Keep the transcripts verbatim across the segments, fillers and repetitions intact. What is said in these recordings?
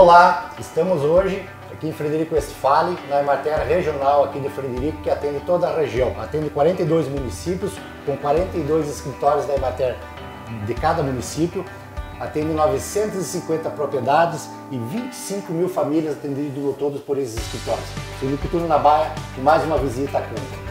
Olá, estamos hoje aqui em Frederico Westphalen, na Emater regional aqui de Frederico, que atende toda a região. Atende quarenta e dois municípios, com quarenta e dois escritórios da Emater de cada município. Atende novecentas e cinquenta propriedades e vinte e cinco mil famílias atendidas todos por esses escritórios. Suinocultura na Baia e mais uma visita a campo.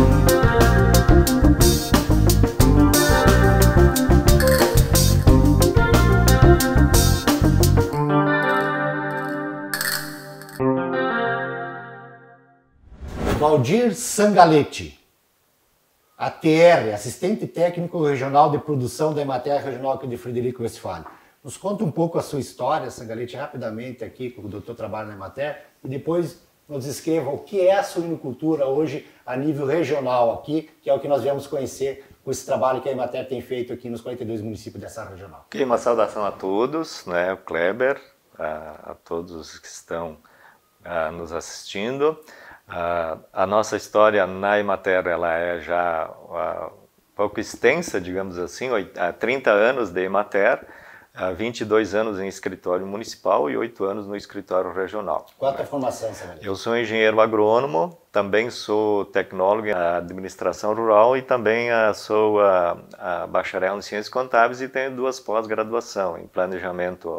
Valdir Sangalete, A T R, assistente técnico regional de produção da Emater regional aqui de Frederico Westphalen. Nos conta um pouco a sua história, Sangalete, rapidamente aqui, com o doutor trabalho na Emater, e depois nos escreva o que é a suinocultura hoje a nível regional aqui, que é o que nós viemos conhecer com esse trabalho que a Emater tem feito aqui nos quarenta e dois municípios dessa regional. Ok, uma saudação a todos, né, o Kleber, a, a todos os que estão a, nos assistindo. Uh, a nossa história na Emater ela é já uh, pouco extensa, digamos assim, há trinta anos de Emater, uh, vinte e dois anos em escritório municipal e oito anos no escritório regional. Qual é a tua formação, Sangalete? Eu sou engenheiro agrônomo, também sou tecnólogo em administração rural e também uh, sou uh, uh, bacharel em ciências contábeis e tenho duas pós-graduação em planejamento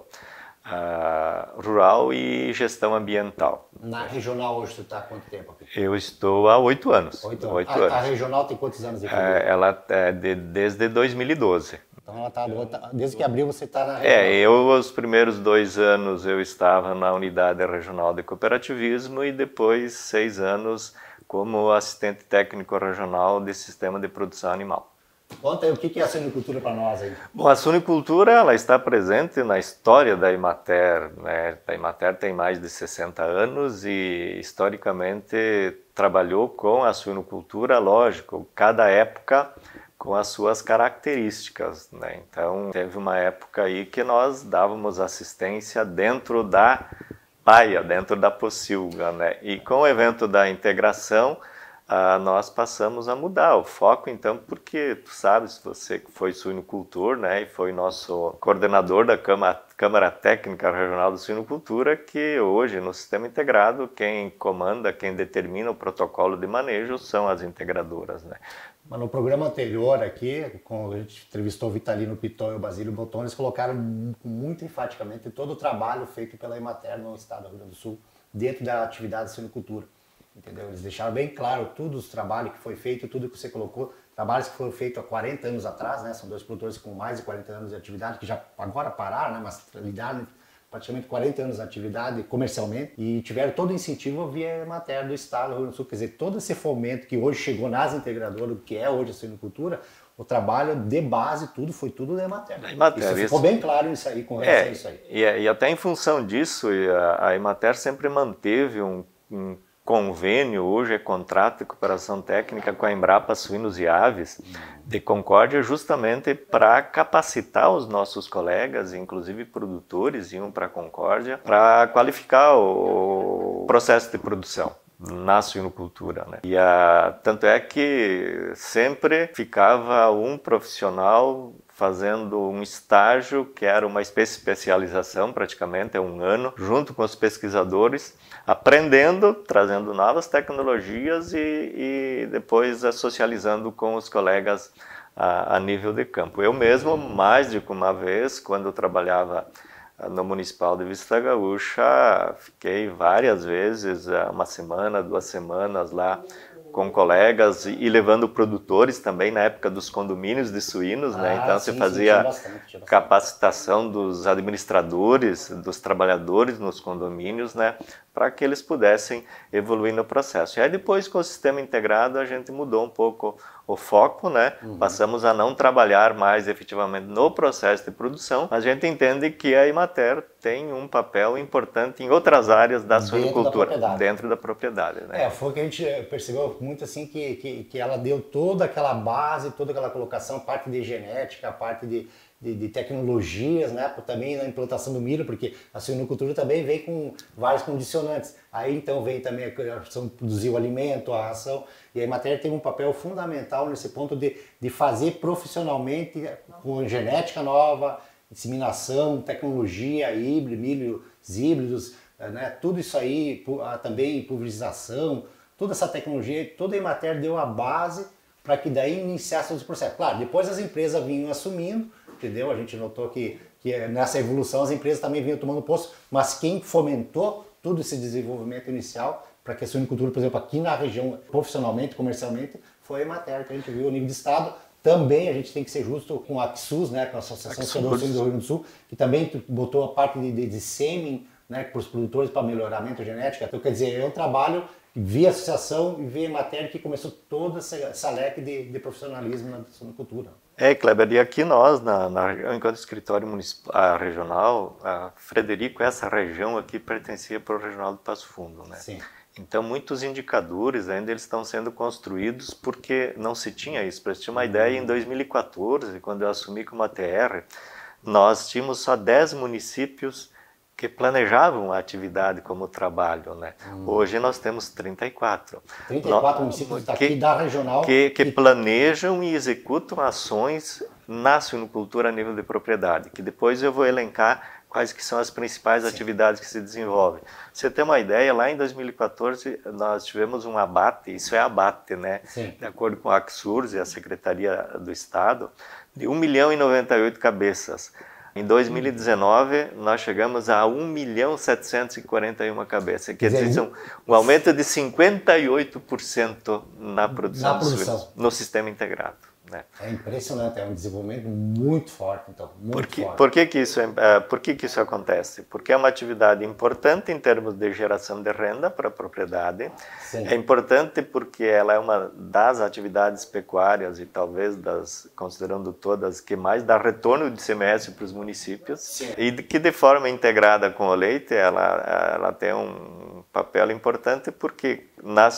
Uh, rural e gestão ambiental. Na regional hoje você está há quanto tempo aqui? Eu estou há oito anos. Oito anos. Oito a, anos. A regional tem quantos anos? De uh, ela é de, desde dois mil e doze. Então ela tá, desde que abriu você está na regional. É, eu os primeiros dois anos eu estava na unidade regional de cooperativismo e depois seis anos como assistente técnico regional de sistema de produção animal. Conta aí o que é a suinocultura para nós aí. Bom, a suinocultura ela está presente na história da Emater, né? A Emater tem mais de sessenta anos e historicamente trabalhou com a suinocultura, lógico, cada época com as suas características, né? Então teve uma época aí que nós dávamos assistência dentro da baia, dentro da pocilga, né? E com o evento da integração, Uh, nós passamos a mudar o foco, então, porque tu sabes, você que foi suinocultor, né, e foi nosso coordenador da Câmara, Câmara Técnica Regional de Suinocultura, que hoje, no sistema integrado, quem comanda, quem determina o protocolo de manejo são as integradoras, né. Mas no programa anterior aqui, quando a gente entrevistou o Vitalino Piton e o Basílio Boton, eles colocaram muito enfaticamente todo o trabalho feito pela Emater no estado do Rio Grande do Sul, dentro da atividade de suinocultura. Entendeu? Eles deixaram bem claro tudo os trabalhos que foi feito, tudo que você colocou, trabalhos que foram feitos há quarenta anos atrás, né? São dois produtores com mais de quarenta anos de atividade, que já agora pararam, né? Mas lidaram praticamente quarenta anos de atividade comercialmente e tiveram todo o incentivo via Emater do estado do Rio Grande do Sul. Quer dizer, todo esse fomento que hoje chegou nas integradoras, que é hoje a suinocultura, o trabalho de base, tudo foi tudo da Emater. Da Emater isso ficou isso. bem claro isso aí, com relação é, a isso aí. E, e até em função disso, a, a Emater sempre manteve um, um convênio, hoje é contrato de cooperação técnica com a Embrapa Suínos e Aves de Concórdia, justamente para capacitar os nossos colegas, inclusive produtores, iam para a Concórdia, para qualificar o processo de produção na suinocultura, né? E a, tanto é que sempre ficava um profissional fazendo um estágio, que era uma especialização praticamente, é um ano, junto com os pesquisadores, aprendendo, trazendo novas tecnologias e, e depois socializando com os colegas a, a nível de campo. Eu mesmo, mais de uma vez, quando eu trabalhava no Municipal de Vista Gaúcha, fiquei várias vezes, uma semana, duas semanas lá, com colegas e levando produtores também na época dos condomínios de suínos, ah, né? Então sim, você fazia sim, tinha bastante, tinha bastante. Capacitação dos administradores, dos trabalhadores nos condomínios, né? Para que eles pudessem evoluir no processo. E aí depois com o sistema integrado a gente mudou um pouco o foco, né? Uhum. Passamos a não trabalhar mais efetivamente no processo de produção. A gente entende que a Emater tem um papel importante em outras áreas da suinocultura, dentro da propriedade. Né? É, foi o que a gente percebeu muito assim, que, que, que ela deu toda aquela base, toda aquela colocação, parte de genética, parte de, de, de tecnologias, né? Também na implantação do milho, porque a suinocultura também vem com vários condicionantes. Aí então vem também a questão de produzir o alimento, a ração, e a Emater tem um papel fundamental nesse ponto de, de fazer profissionalmente, com genética nova, inseminação, tecnologia, híbrido, milhos híbridos, né? Tudo isso aí, também pulverização, toda essa tecnologia, toda a Emater deu a base para que daí iniciasse os processos. Claro, depois as empresas vinham assumindo, entendeu? A gente notou que, que nessa evolução as empresas também vinham tomando posto, mas quem fomentou todo esse desenvolvimento inicial para que a suinocultura, por exemplo, aqui na região, profissionalmente, comercialmente, foi a Emater, que a gente viu a nível de estado. Também a gente tem que ser justo com a AXUS, né, com a Associação de Criadores Suínos do Rio Grande do Sul, que também botou a parte de, de, de sêmen, né, para os produtores, para melhoramento genético. Então, quer dizer, é um trabalho via associação e via Emater que começou toda essa, essa leque de, de profissionalismo na suinocultura. É, Kleber, e aqui nós, na, na, enquanto escritório municipal, regional, a Frederico, essa região aqui pertencia para o Regional do Passo Fundo, né? Sim. Então, muitos indicadores ainda eles estão sendo construídos porque não se tinha isso. Para você ter uma ideia, em dois mil e quatorze, quando eu assumi como A T R, nós tínhamos só dez municípios que planejavam a atividade como trabalho, né? Hum. Hoje nós temos trinta e quatro. trinta e quatro nós, municípios que, aqui da regional. Que, que planejam e executam ações na suinocultura a nível de propriedade, que depois eu vou elencar quais que são as principais Sim. atividades que se desenvolvem. Você tem uma ideia, lá em dois mil e quatorze nós tivemos um abate, isso é abate, né? Sim. De acordo com a AXURS e a Secretaria do Estado, de um milhão e noventa e oito cabeças. Em dois mil e dezenove, nós chegamos a um milhão setecentos e quarenta e uma cabeças, quer dizer, um, um aumento de cinquenta e oito por cento na produção, na produção. de suínos, no sistema integrado. Né? É impressionante, é um desenvolvimento muito forte, então, muito por que, forte. Por que que isso, é, por que que isso acontece? Porque é uma atividade importante em termos de geração de renda para a propriedade. Sim. É importante porque ela é uma das atividades pecuárias e talvez das, considerando todas, que mais dá retorno de I C M S para os municípios. Sim. E que de forma integrada com o leite, ela, ela tem um papel importante porque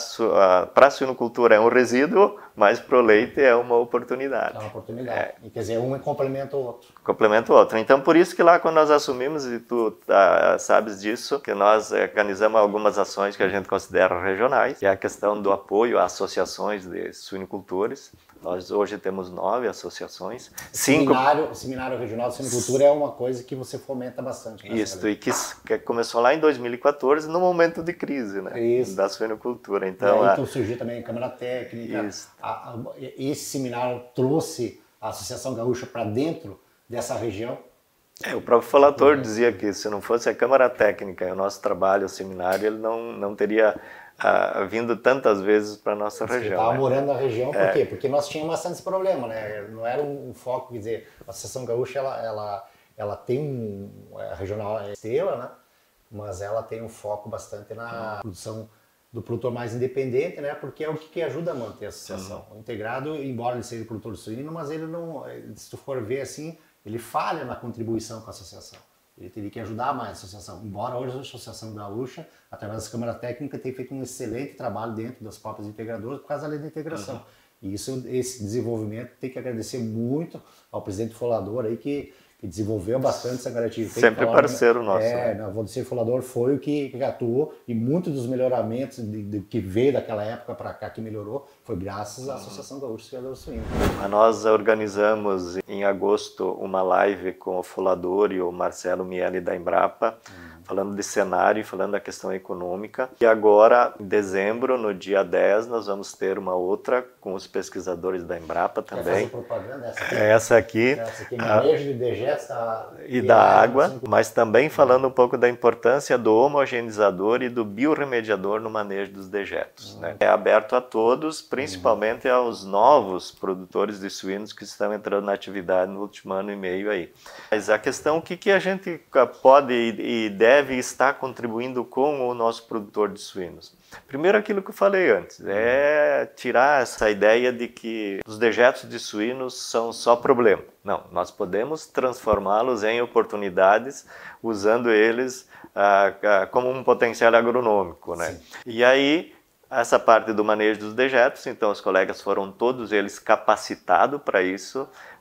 para a suinocultura é um resíduo, mas para o leite é uma oportunidade. É uma oportunidade. É. E, quer dizer, um complementa o outro. Complementa o outro. Então, por isso que lá quando nós assumimos, e tu ah, sabes disso, que nós organizamos algumas ações que a gente considera regionais, que é a questão do apoio a associações de suinocultores. Nós hoje temos nove associações. Cinco... Seminário, seminário Regional de Suinocultura é uma coisa que você fomenta bastante. Isso, e que, que começou lá em dois mil e quatorze, no momento de crise, né? Isso. Da suinocultura. Então, e aí, a... então surgiu também a Câmara Técnica. Isso. A, a, esse seminário trouxe a Associação Gaúcha para dentro dessa região. É, o próprio Falator uhum. dizia que se não fosse a Câmara Técnica e o nosso trabalho, o seminário, ele não, não teria ah, vindo tantas vezes para a nossa Você região. estava né? morando na região, por é. quê? Porque nós tínhamos bastante esse problema, né? Não era um foco, quer dizer, a Associação Gaúcha, ela, ela, ela tem um, a regional é estrela, né? Mas ela tem um foco bastante na uhum. produção do produtor mais independente, né? Porque é o que, que ajuda a manter a associação. Uhum. O integrado, embora ele seja produtor suíno, mas ele não, se tu for ver assim, ele falha na contribuição com a associação. Ele teria que ajudar mais a associação. Embora hoje a Associação Gaúcha, através da Câmara Técnica, tenha feito um excelente trabalho dentro das próprias integradoras por causa da lei da integração. Uhum. E isso, esse desenvolvimento tem que agradecer muito ao presidente Folador aí que que desenvolveu bastante essa garantia. Sempre falar, parceiro nosso. É, né? O Valdecir Folador foi o que, que atuou e muitos dos melhoramentos de, de, que veio daquela época para cá, que melhorou, foi graças à Associação Gaúcha de Criadores Suínos. Nós organizamos em agosto uma live com o Folador e o Marcelo Miele da Embrapa, hum. falando de cenário e falando da questão econômica. E agora, em dezembro, no dia dez, nós vamos ter uma outra com os pesquisadores da Embrapa também. Quer fazer propaganda? Essa aqui? Essa aqui. Essa aqui, manejo de dejetos da... E da água, mas também falando um pouco da importância do homogeneizador e do biorremediador no manejo dos dejetos. Hum. Né? É aberto a todos, principalmente hum. aos novos produtores de suínos que estão entrando na atividade no último ano e meio aí. Mas a questão, o que, que a gente pode e deve estar contribuindo com o nosso produtor de suínos? Primeiro, aquilo que eu falei antes, é tirar essa ideia de que os dejetos de suínos são só problema. Não, nós podemos transformá-los em oportunidades usando eles ah, ah, como um potencial agronômico, né? E aí, essa parte do manejo dos dejetos, então os colegas foram todos eles capacitados para isso,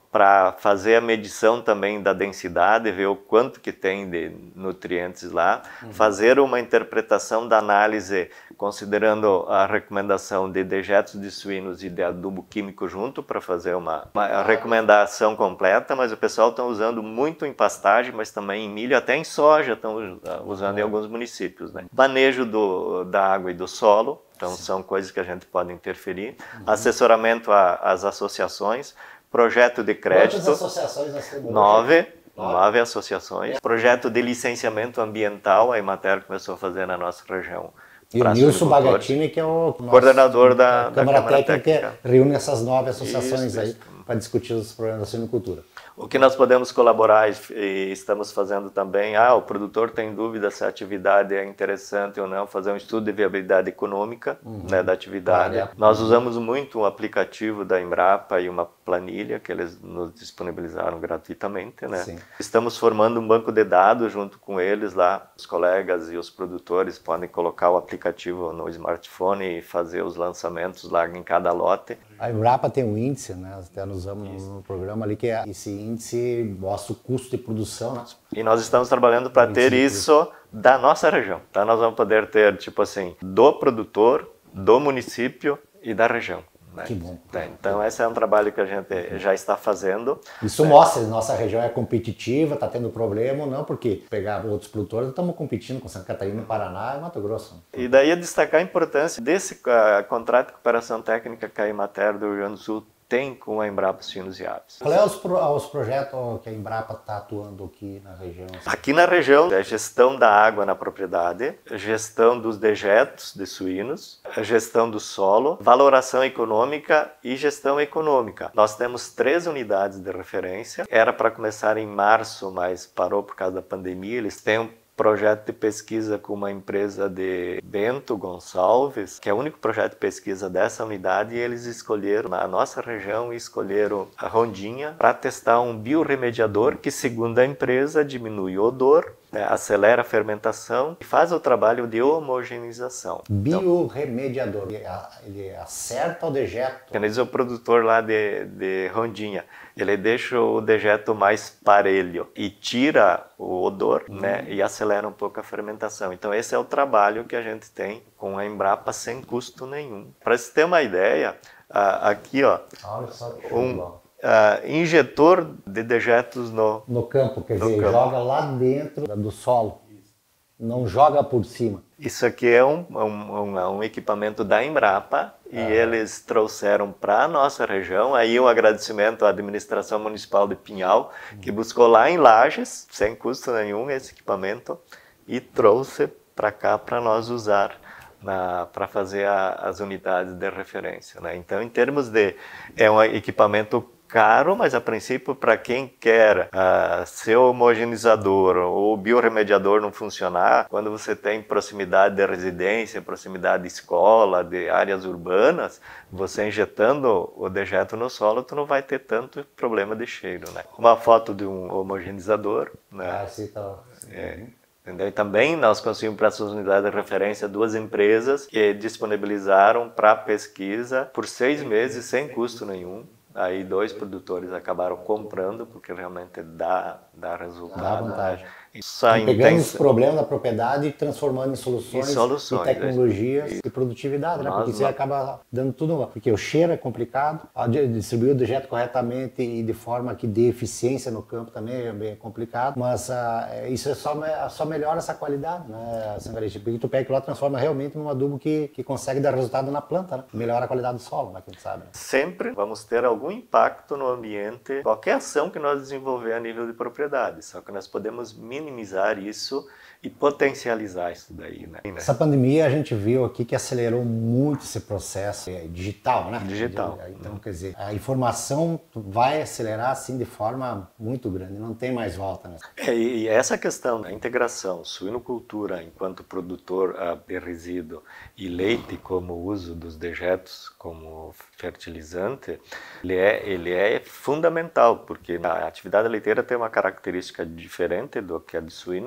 para fazer a medição também da densidade, ver o quanto que tem de nutrientes lá, uhum. fazer uma interpretação da análise, considerando a recomendação de dejetos de suínos e de adubo químico junto, para fazer uma, uma recomendação completa, mas o pessoal está usando muito em pastagem, mas também em milho, até em soja estão usando uhum. em alguns municípios. Né? Manejo do, da água e do solo, então Sim. são coisas que a gente pode interferir, uhum. assessoramento às associações, projeto de crédito. Quantas associações nós temos? Nove. Nove, nove associações. É. Projeto de licenciamento ambiental, a Emater começou a fazer na nossa região. E o Nilson Bagatini, que é o nosso, coordenador da, da Câmara, Câmara Técnica, Técnica, reúne essas nove associações isso, aí para discutir os problemas da suinocultura. O que nós podemos colaborar e estamos fazendo também, ah, o produtor tem dúvida se a atividade é interessante ou não, fazer um estudo de viabilidade econômica uhum. né, da atividade. Ah, é. Nós usamos muito um aplicativo da Embrapa e uma planilha que eles nos disponibilizaram gratuitamente. Né? Sim. Estamos formando um banco de dados junto com eles lá, os colegas e os produtores podem colocar o aplicativo no smartphone e fazer os lançamentos lá em cada lote. A Embrapa tem um índice, né? Até nós usamos no programa ali, que é esse índice mostra o custo de produção. Né? E nós estamos trabalhando para ter isso da nossa região. Tá? Nós vamos poder ter, tipo assim, do produtor, do município e da região. Né? Que bom. Então, esse é um trabalho que a gente já está fazendo. Isso é. mostra que nossa região é competitiva, está tendo problema ou não, porque pegar outros produtores, estamos competindo com Santa Catarina, Paraná e Mato Grosso. E daí é destacar a importância desse uh, contrato de cooperação técnica que a Emater do Rio Grande do Sul tem com a Embrapa Suínos e Aves. Qual é os, pro, os projetos que a Embrapa está atuando aqui na região? Aqui na região, é gestão da água na propriedade, gestão dos dejetos de suínos, gestão do solo, valoração econômica e gestão econômica. Nós temos três unidades de referência. Era para começar em março, mas parou por causa da pandemia. Eles têm um projeto de pesquisa com uma empresa de Bento Gonçalves, que é o único projeto de pesquisa dessa unidade, e eles escolheram, na nossa região, escolheram a Rondinha para testar um biorremediador que, segundo a empresa, diminui o odor, né, acelera a fermentação e faz o trabalho de homogeneização. Biorremediador, então, ele acerta o dejeto? Quer dizer, o produtor lá de, de Rondinha, ele deixa o dejeto mais parelho e tira o odor, hum. né, e acelera um pouco a fermentação. Então esse é o trabalho que a gente tem com a Embrapa sem custo nenhum. Para você ter uma ideia, aqui ó, Olha só que um Uh, injetor de dejetos no, no campo, quer no dizer, campo. joga lá dentro do solo, não joga por cima. Isso aqui é um, um, um, um equipamento da Embrapa e ah. eles trouxeram para a nossa região. Aí um agradecimento à administração municipal de Pinhal, hum. que buscou lá em Lages, sem custo nenhum, esse equipamento e trouxe para cá para nós usar. Para fazer a, as unidades de referência. Né? Então, em termos de... é um equipamento caro, mas a princípio, para quem quer uh, ser homogeneizador ou biorremediador não funcionar, quando você tem proximidade de residência, proximidade de escola, de áreas urbanas, você injetando o dejeto no solo, tu não vai ter tanto problema de cheiro. Né? Uma foto de um homogeneizador. Né? Ah, sim, tá. É. Entendeu? E também nós conseguimos para essas unidades de referência duas empresas que disponibilizaram para pesquisa por seis meses sem custo nenhum. Aí dois produtores acabaram comprando porque realmente dá, dá resultado. Dá vantagem. Isso pegando intensa... os problemas da propriedade e transformando em soluções, em soluções e tecnologias e, e produtividade, né? Porque você não... acaba dando tudo, porque o cheiro é complicado, distribuir o dejeto corretamente e de forma que dê eficiência no campo também é bem complicado, mas uh, isso é só, só melhora essa qualidade, né, Sangarete? Porque tu pega aquilo lá, transforma realmente num adubo que, que consegue dar resultado na planta, né? Melhora a qualidade do solo, né, que a gente sabe. Né? Sempre vamos ter algum impacto no ambiente, qualquer ação que nós desenvolver a nível de propriedade, só que nós podemos minimizar isso e potencializar isso daí, né? Essa pandemia a gente viu aqui que acelerou muito esse processo é, digital, né? Digital. Então, quer dizer, a informação vai acelerar assim de forma muito grande, não tem mais volta, né? É, e essa questão da integração suinocultura enquanto produtor uh, de resíduo e leite como uso dos dejetos como fertilizante, ele é, ele é fundamental, porque a atividade leiteira tem uma característica diferente do que a de suínos,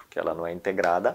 porque ela não é integrada.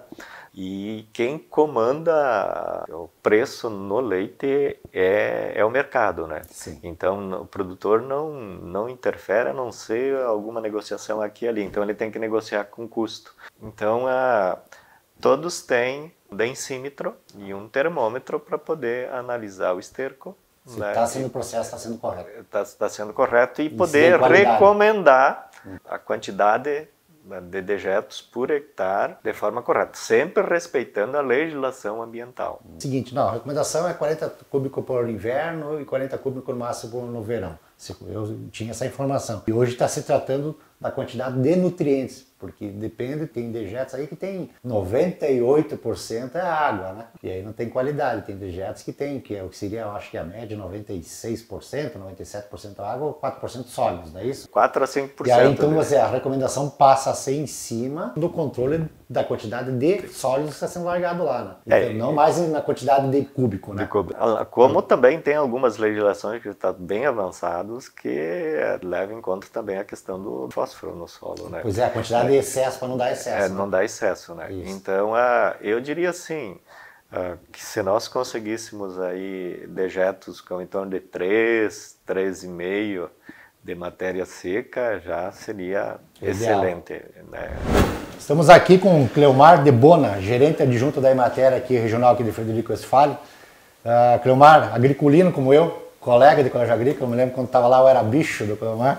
E quem comanda o preço no leite é, é o mercado, né? Sim. Então o produtor não, não interfere, a não ser alguma negociação aqui e ali. Então ele tem que negociar com custo. Então a, todos têm um densímetro e um termômetro para poder analisar o esterco. Se está né? sendo o processo, está sendo correto. Está tá sendo correto e, e poder recomendar hum. a quantidade de dejetos por hectare de forma correta, sempre respeitando a legislação ambiental. Seguinte, não, a recomendação é quarenta cúbicos por inverno e quarenta cúbicos no máximo no verão. Eu tinha essa informação. E hoje está se tratando da quantidade de nutrientes, porque depende, tem dejetos aí que tem noventa e oito por cento é água, né? E aí não tem qualidade, tem dejetos que tem, que é o que seria, eu acho que a média, noventa e seis por cento, noventa e sete por cento água ou quatro por cento sólidos, não é isso? quatro a cinco por cento. E aí então você, a recomendação passa a ser em cima do controle da quantidade de sólidos que está sendo largado lá, né? Então, é, não mais na quantidade de cúbico, né? De cúbico. Como também tem algumas legislações que estão bem avançadas que levam em conta também a questão do fósforo no solo, né? Pois é, a quantidade de excesso para não dar excesso. É, né? não dá excesso, né? Isso. Então, uh, eu diria assim, uh, que se nós conseguíssemos aí dejetos com em torno de três, três vírgula cinco de matéria seca, já seria ideal. Excelente, né? Estamos aqui com o Cleomar de Bona, gerente adjunto da Emater aqui, regional aqui de Frederico Westphalen. Uh, Cleomar, agriculino como eu, colega de colégio agrícola, eu me lembro quando estava lá eu era bicho do Cleomar.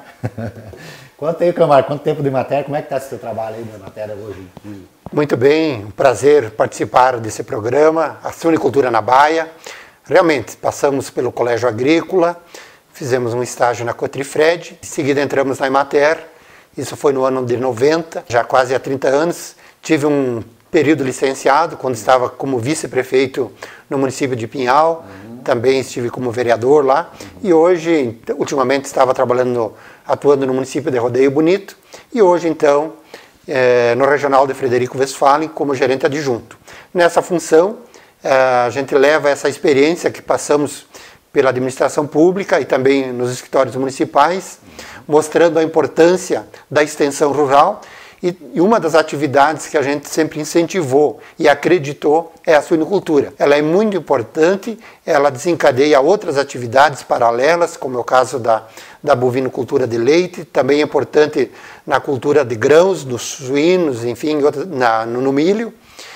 Conta aí, Cleomar, quanto tempo de matéria, como é que está esse seu trabalho aí da matéria hoje? Muito bem, um prazer participar desse programa, a suinicultura na Baia. Realmente, passamos pelo colégio agrícola, fizemos um estágio na Cotrifred, em seguida entramos na Emater, isso foi no ano de noventa, já quase há trinta anos. Tive um período licenciado, quando estava como vice-prefeito no município de Pinhal, uhum. também estive como vereador lá, uhum. e hoje, ultimamente, estava trabalhando, no, atuando no município de Rodeio Bonito, e hoje, então, é, no regional de Frederico Westphalen, como gerente adjunto. Nessa função, é, a gente leva essa experiência que passamos pela administração pública e também nos escritórios municipais, mostrando a importância da extensão rural. E uma das atividades que a gente sempre incentivou e acreditou é a suinicultura. Ela é muito importante, ela desencadeia outras atividades paralelas, como é o caso da, da bovinocultura de leite, também é importante na cultura de grãos, dos suínos, enfim, na, no milho.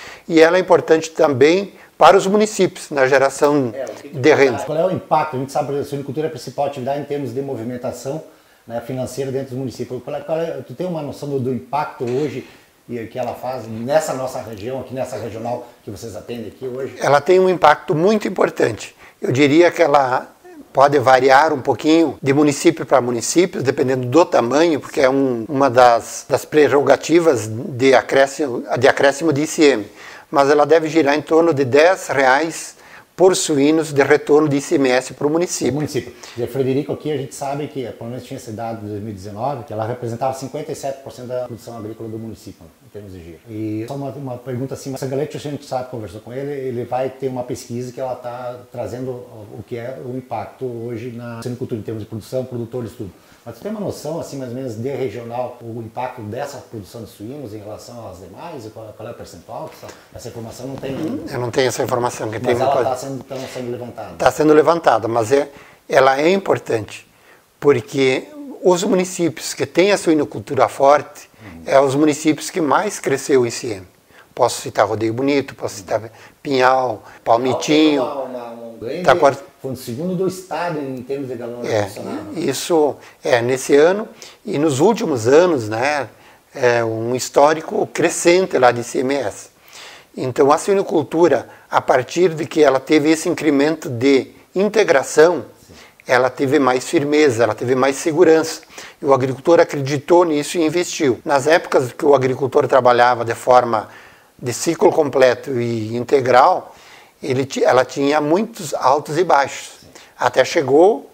E ela é importante também para os municípios, na geração é, de renda. Qual é o impacto? A gente sabe que a suinicultura é a principal atividade em termos de movimentação, né, financeira dentro dos municípios. Qual é, qual é, tu tem uma noção do, do impacto hoje que ela faz nessa nossa região, aqui nessa regional que vocês atendem aqui hoje? Ela tem um impacto muito importante. Eu diria que ela pode variar um pouquinho de município para município, dependendo do tamanho, porque é um, uma das, das prerrogativas de acréscimo, de acréscimo de I C M. Mas ela deve girar em torno de dez reais por suínos de retorno de I C M S para o município. O município. E a Frederico aqui a gente sabe que, pelo menos tinha esse dado de dois mil e dezenove, que ela representava cinquenta e sete por cento da produção agrícola do município, em termos de giro. E só uma, uma pergunta assim, mas a Galete, a gente sabe, conversou com ele, ele vai ter uma pesquisa que ela está trazendo o que é o impacto hoje na suinicultura, em termos de produção, produtores, tudo. Mas você tem uma noção, assim, mais ou menos, de regional, o impacto dessa produção de suínos em relação às demais? Qual, qual é o percentual? Essa, essa informação não tem ainda. Eu não tenho essa informação. Mas tem ela está sendo, tá sendo levantada. Está sendo levantada, mas é, ela é importante, porque os municípios que têm a suinocultura forte, uhum. é os municípios que mais cresceu o I C M. Posso citar Rodeio Bonito, posso citar Pinhal, Palmitinho. Uma, uma, um grande, tá quart... Foi o segundo do estado em termos de galão é, isso é nesse ano e nos últimos anos, né, é um histórico crescente lá de I C M S. Então a suinocultura, a partir de que ela teve esse incremento de integração, sim. ela teve mais firmeza, ela teve mais segurança. E o agricultor acreditou nisso e investiu. Nas épocas que o agricultor trabalhava de forma de ciclo completo e integral, ele, ela tinha muitos altos e baixos. Sim. Até chegou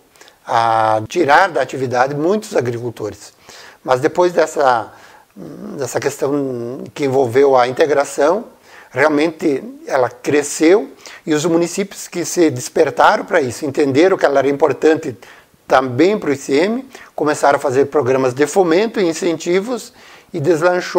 a tirar da atividade muitos agricultores. Mas depois dessa, dessa questão que envolveu a integração, realmente ela cresceu e os municípios que se despertaram para isso, entenderam que ela era importante também para o I C M, começaram a fazer programas de fomento e incentivos e deslanchou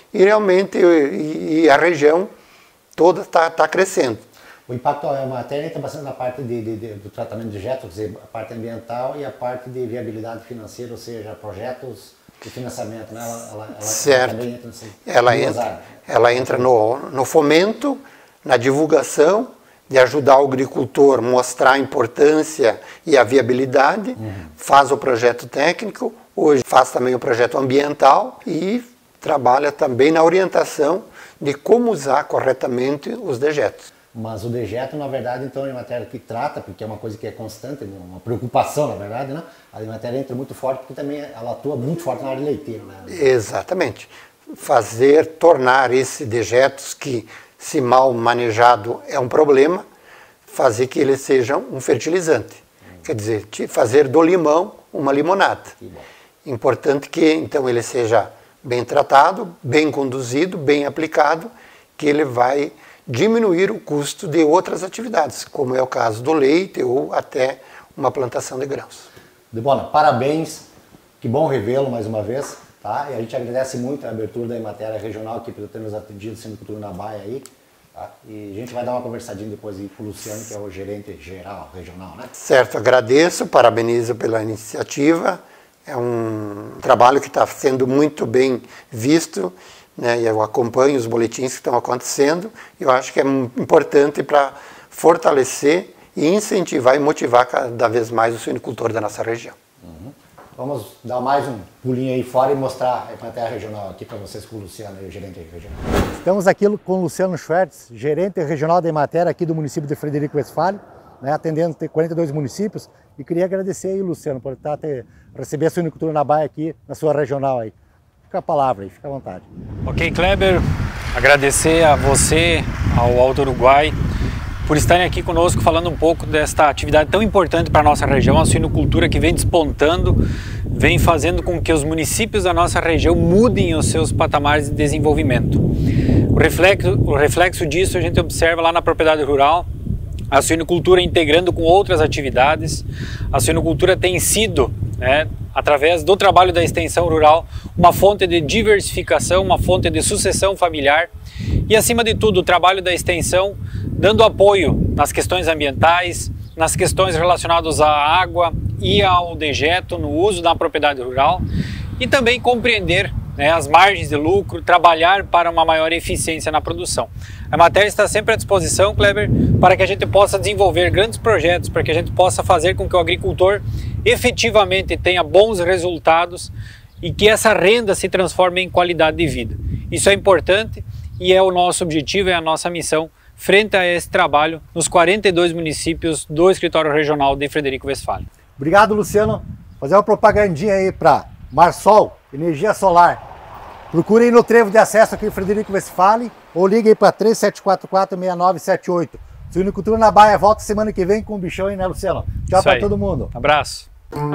e realmente e, e a região toda está tá crescendo. O impacto é uma matéria entra bastante na parte de, de, de, do tratamento de dejetos, quer dizer, a parte ambiental e a parte de viabilidade financeira, ou seja, projetos de financiamento, né? Ela, ela, ela, certo. ela também entra nesse ela entra, ela entra no, no fomento, na divulgação, de ajudar o agricultor a mostrar a importância e a viabilidade, uhum. faz o projeto técnico, hoje faz também o projeto ambiental e trabalha também na orientação de como usar corretamente os dejetos. Mas o dejeto, na verdade, então, é uma matéria que trata, porque é uma coisa que é constante, uma preocupação, na verdade, né? A matéria entra muito forte, porque também ela atua muito forte na área leiteira, né? Exatamente. Fazer, tornar esses dejetos que, se mal manejado, é um problema, fazer que eles sejam um fertilizante. Hum. Quer dizer, fazer do limão uma limonada. Importante que, então, ele seja bem tratado, bem conduzido, bem aplicado, que ele vai diminuir o custo de outras atividades, como é o caso do leite ou até uma plantação de grãos. Debona, parabéns, que bom revê-lo mais uma vez, tá? E a gente agradece muito a abertura da Emater regional aqui por ter nos atendido, Suinocultura na Baia aí, tá? E a gente vai dar uma conversadinha depois aí com o Luciano, que é o gerente geral, regional, né? Certo, agradeço, parabenizo pela iniciativa, é um trabalho que está sendo muito bem visto, né, eu acompanho os boletins que estão acontecendo e eu acho que é importante para fortalecer e incentivar e motivar cada vez mais o suinocultor da nossa região. Uhum. Vamos dar mais um pulinho aí fora e mostrar a Emater regional aqui para vocês com o Luciano, o gerente regional. Estamos aqui com o Luciano Schwertz, gerente regional da Emater aqui do município de Frederico Westphalen, né, atendendo quarenta e dois municípios, e queria agradecer aí, Luciano, por estar, ter, receber a Suinocultura na Baia aqui na sua regional aí. Fica a palavra aí, fica à vontade. Ok, Kleber, agradecer a você, ao Alto Uruguai, por estarem aqui conosco falando um pouco desta atividade tão importante para a nossa região, a suinocultura que vem despontando, vem fazendo com que os municípios da nossa região mudem os seus patamares de desenvolvimento. O reflexo, o reflexo disso a gente observa lá na propriedade rural, a suinocultura integrando com outras atividades. A suinocultura tem sido, né, através do trabalho da extensão rural, uma fonte de diversificação, uma fonte de sucessão familiar e, acima de tudo, o trabalho da extensão dando apoio nas questões ambientais, nas questões relacionadas à água e ao dejeto no uso da propriedade rural e também compreender, né, as margens de lucro, trabalhar para uma maior eficiência na produção. A Emater está sempre à disposição, Kleber, para que a gente possa desenvolver grandes projetos, para que a gente possa fazer com que o agricultor efetivamente tenha bons resultados e que essa renda se transforme em qualidade de vida. Isso é importante e é o nosso objetivo, é a nossa missão frente a esse trabalho nos quarenta e dois municípios do Escritório Regional de Frederico Westphalen. Obrigado, Luciano. Fazer uma propagandinha aí para Marsol, energia solar. Procurem no trevo de acesso aqui em Frederico Westphalen ou liguem para três sete quatro quatro, seis nove sete oito. Suinocultura na Baia volta semana que vem com o bichão aí, né, Luciano? Tchau para todo mundo. Abraço.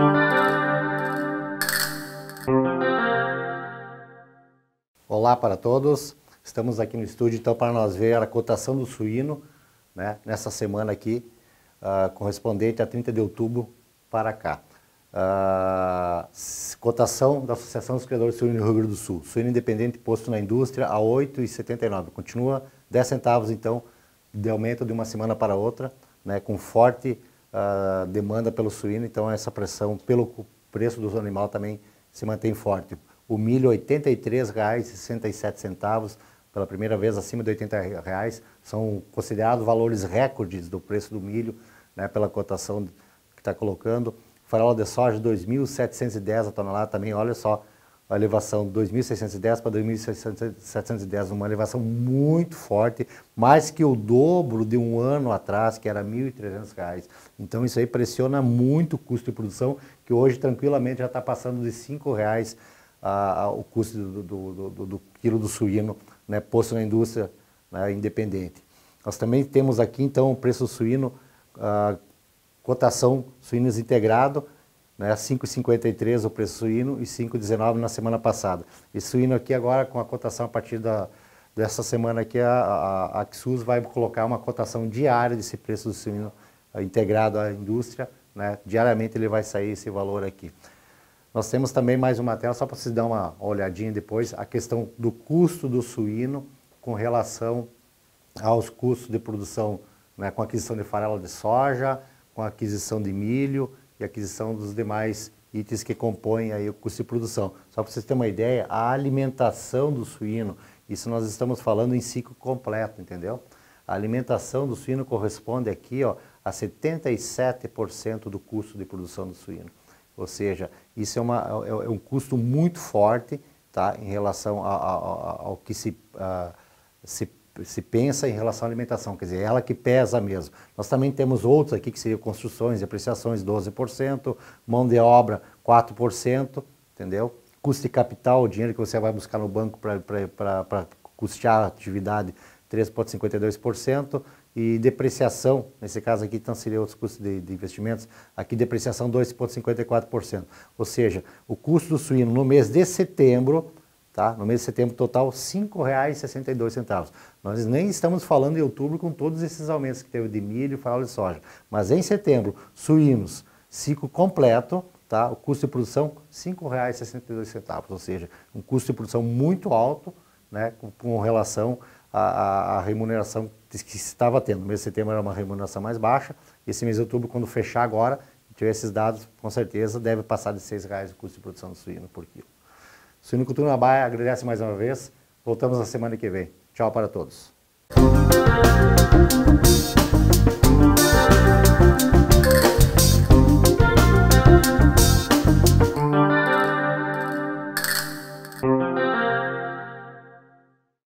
Olá para todos. Estamos aqui no estúdio então para nós ver a cotação do suíno, né, nessa semana aqui, uh, correspondente a trinta de outubro para cá. Uh, cotação da Associação dos Criadores de Suíno do Rio Grande do Sul. Suíno independente posto na indústria a oito reais e setenta e nove centavos. Continua dez centavos então de aumento de uma semana para outra, né, com forte uh, demanda pelo suíno, então essa pressão pelo preço do animal também se mantém forte. O milho oitenta e três reais e sessenta e sete centavos, pela primeira vez acima de oitenta reais, são considerados valores recordes do preço do milho, né, pela cotação que está colocando. Farola de soja dois mil setecentos e dez a tonelada também, olha só a elevação, dois mil seiscentos e dez para dois mil setecentos e dez, uma elevação muito forte, mais que o dobro de um ano atrás, que era mil e trezentos reais. Então isso aí pressiona muito o custo de produção, que hoje tranquilamente já está passando de cinco reais ah, o custo do, do, do, do, do quilo do suíno, né, posto na indústria, né, independente. Nós também temos aqui então o preço do suíno, ah, cotação suínos integrado, né, cinco reais e cinquenta e três centavos o preço suíno e cinco reais e dezenove centavos na semana passada. Esse suíno aqui agora com a cotação a partir da, dessa semana aqui, a, a, a Axus vai colocar uma cotação diária desse preço do suíno integrado à indústria, né, diariamente ele vai sair esse valor aqui. Nós temos também mais uma tela, só para vocês dar uma olhadinha depois, a questão do custo do suíno com relação aos custos de produção, né, com a aquisição de farelo de soja, com a aquisição de milho e aquisição dos demais itens que compõem aí o custo de produção. Só para vocês terem uma ideia, a alimentação do suíno, isso nós estamos falando em ciclo completo, entendeu? A alimentação do suíno corresponde aqui, ó, a setenta e sete por cento do custo de produção do suíno. Ou seja, isso é, uma, é um custo muito forte, tá, em relação a, a, a, ao que se, a, se, se pensa em relação à alimentação, quer dizer, ela que pesa mesmo. Nós também temos outros aqui que seriam construções, depreciações doze por cento, mão de obra quatro por cento, entendeu? Custo de capital, o dinheiro que você vai buscar no banco para custear a atividade, três vírgula cinquenta e dois por cento, e depreciação, nesse caso aqui, então seria outros custos de, de investimentos, aqui depreciação dois vírgula cinquenta e quatro por cento. Ou seja, o custo do suíno no mês de setembro, tá? No mês de setembro total, cinco reais e sessenta e dois centavos. Nós nem estamos falando em outubro com todos esses aumentos que teve de milho e farelo de soja. Mas em setembro, suínos, ciclo completo, tá? O custo de produção, cinco reais e sessenta e dois centavos. Ou seja, um custo de produção muito alto, né, com, com relação à, à remuneração que se estava tendo. No mês de setembro era uma remuneração mais baixa, esse mês de outubro, quando fechar agora, tiver esses dados, com certeza deve passar de seis reais o custo de produção do suíno por quilo. Suinocultura na Baia agradece mais uma vez, voltamos na semana que vem. Tchau para todos.